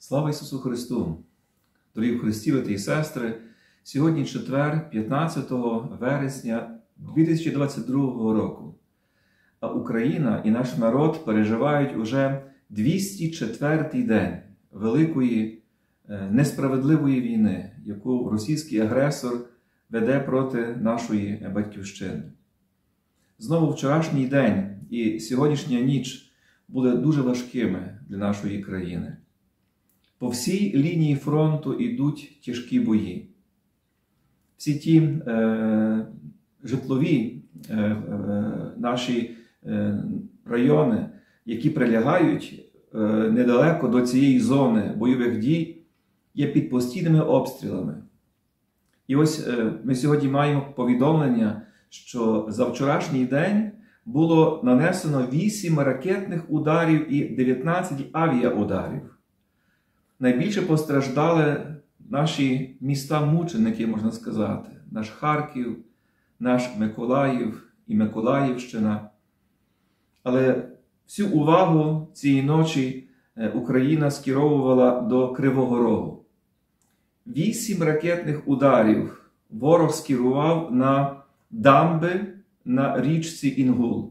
Слава Ісусу Христу! Дорогі в Христі, брати і сестри! Сьогодні четвер, 15 вересня 2022 року. А Україна і наш народ переживають уже 204-й день великої несправедливої війни, яку російський агресор веде проти нашої батьківщини. Знову вчорашній день і сьогоднішня ніч були дуже важкими для нашої країни. По всій лінії фронту йдуть тяжкі бої. Всі ті житлові наші райони, які прилягають недалеко до цієї зони бойових дій, є під постійними обстрілами. І ось ми сьогодні маємо повідомлення, що за вчорашній день було нанесено 8 ракетних ударів і 19 авіаударів. Найбільше постраждали наші міста-мученики, можна сказати, наш Харків, наш Миколаїв і Миколаївщина. Але всю увагу цієї ночі Україна скеровувала до Кривого Рогу. 8 ракетних ударів ворог скерував на дамби на річці Інгул.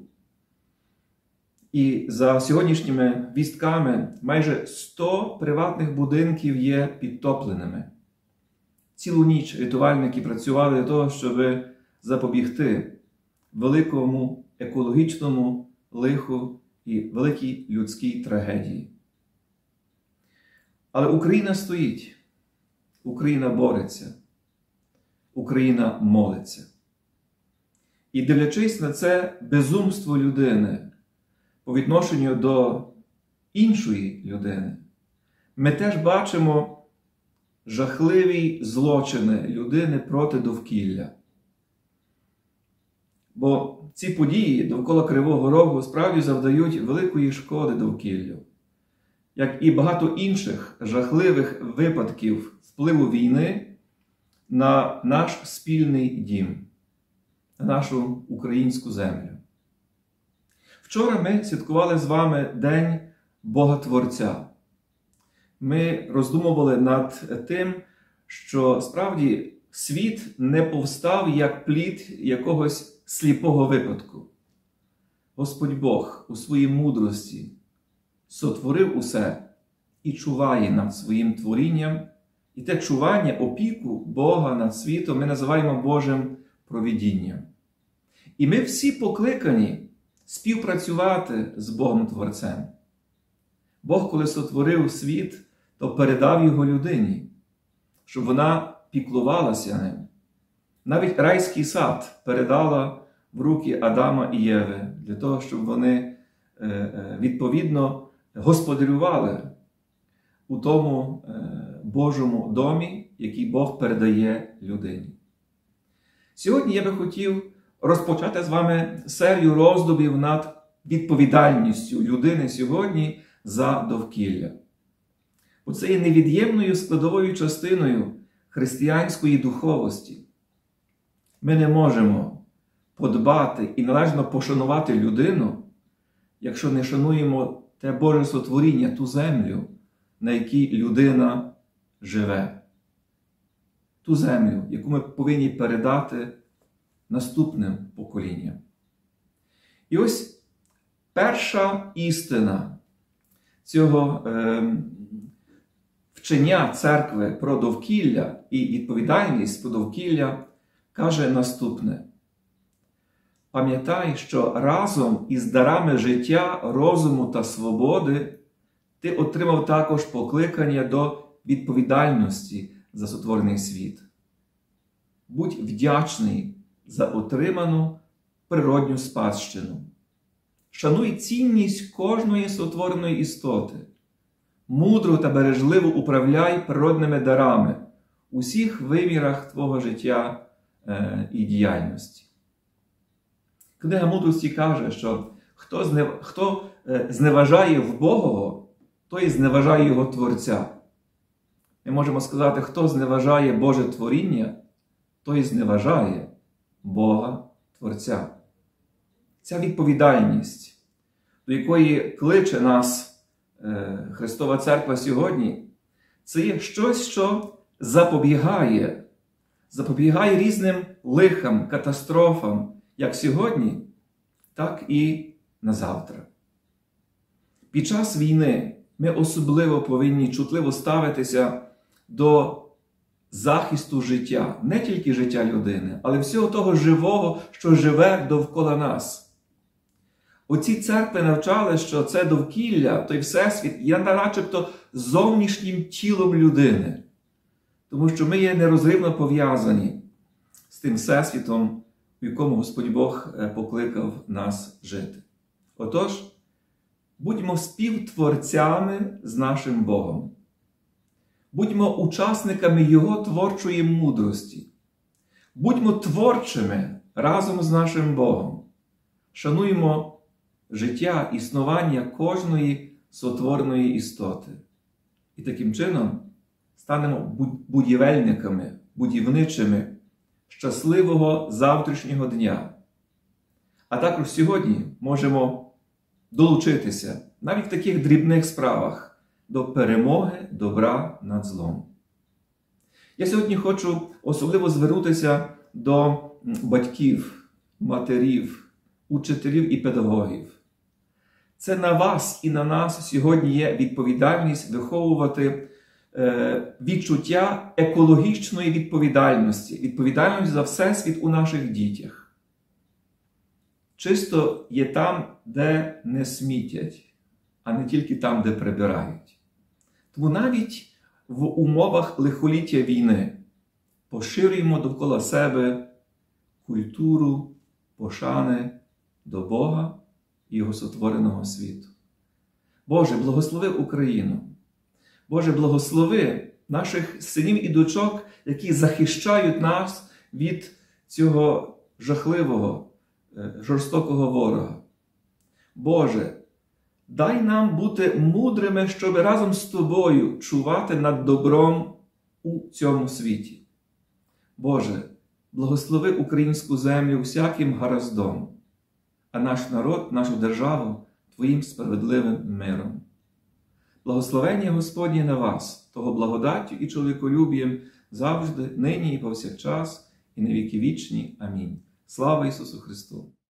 І за сьогоднішніми вістками майже 100 приватних будинків є підтопленими. Цілу ніч рятувальники працювали для того, щоб запобігти великому екологічному лиху і великій людській трагедії. Але Україна стоїть, Україна бореться, Україна молиться. І дивлячись на це безумство людини по відношенню до іншої людини, ми теж бачимо жахливі злочини людини проти довкілля. Бо ці події довкола Кривого Рогу справді завдають великої шкоди довкіллю, як і багато інших жахливих випадків впливу війни на наш спільний дім, на нашу українську землю. Вчора ми святкували з вами День Бога-Творця. Ми роздумували над тим, що справді світ не повстав як плід якогось сліпого випадку. Господь Бог у своїй мудрості сотворив усе і чуває над своїм творінням. І те чування, опіку Бога над світом ми називаємо Божим провидінням. І ми всі покликані співпрацювати з Богом-творцем. Бог, коли сотворив світ, то передав його людині, щоб вона піклувалася ним. Навіть райський сад передала в руки Адама і Єви, для того, щоб вони відповідно господарювали у тому Божому домі, який Бог передає людині. Сьогодні я би хотів розпочати з вами серію роздумів над відповідальністю людини сьогодні за довкілля. Бо це є невід'ємною складовою частиною християнської духовості. Ми не можемо подбати і належно пошанувати людину, якщо не шануємо те Боже сотворіння, ту землю, на якій людина живе. Ту землю, яку ми повинні передати наступним поколінням. І ось перша істина цього вчення церкви про довкілля і відповідальність про довкілля каже наступне. Пам'ятай, що разом із дарами життя, розуму та свободи ти отримав також покликання до відповідальності за сотворений світ. Будь вдячний за отриману природню спадщину. Шануй цінність кожної сотвореної істоти. Мудро та бережливо управляй природними дарами у всіх вимірах твого життя і діяльності. Книга мудрості каже, що хто зневажає вбогого, той зневажає його Творця. Ми можемо сказати, хто зневажає Боже творіння, той зневажає Бога Творця. Ця відповідальність, до якої кличе нас Христова Церква сьогодні, це є щось, що запобігає різним лихам, катастрофам, як сьогодні, так і на завтра. Під час війни ми особливо повинні чутливо ставитися до захисту життя, не тільки життя людини, але всього того живого, що живе довкола нас. Оці церкви навчали, що це довкілля, той Всесвіт, є начебто зовнішнім тілом людини. Тому що ми є нерозривно пов'язані з тим Всесвітом, в якому Господь Бог покликав нас жити. Отож, будьмо співтворцями з нашим Богом. Будьмо учасниками Його творчої мудрості. Будьмо творчими разом з нашим Богом. Шануймо життя, існування кожної сотвореної істоти. І таким чином станемо будівельниками, будівничими щасливого завтрашнього дня. А також сьогодні можемо долучитися, навіть в таких дрібних справах, до перемоги добра над злом. Я сьогодні хочу особливо звернутися до батьків, матерів, учителів і педагогів. Це на вас і на нас сьогодні є відповідальність виховувати відчуття екологічної відповідальності, відповідальність за всесвіт у наших дітях. Чисто є там, де не смітять, а не тільки там, де прибирають. Тому навіть в умовах лихоліття війни поширюємо довкола себе культуру пошани до Бога і Його сотвореного світу. Боже, благослови Україну. Боже, благослови наших синів і дочок, які захищають нас від цього жахливого, жорстокого ворога. Боже, дай нам бути мудрими, щоб разом з Тобою чувати над добром у цьому світі. Боже, благослови українську землю всяким гараздом, а наш народ, нашу державу Твоїм справедливим миром. Благословення Господнє на вас, того благодаттю і чоловіколюбієм завжди, нині і повсякчас, і на віки вічні. Амінь. Слава Ісусу Христу!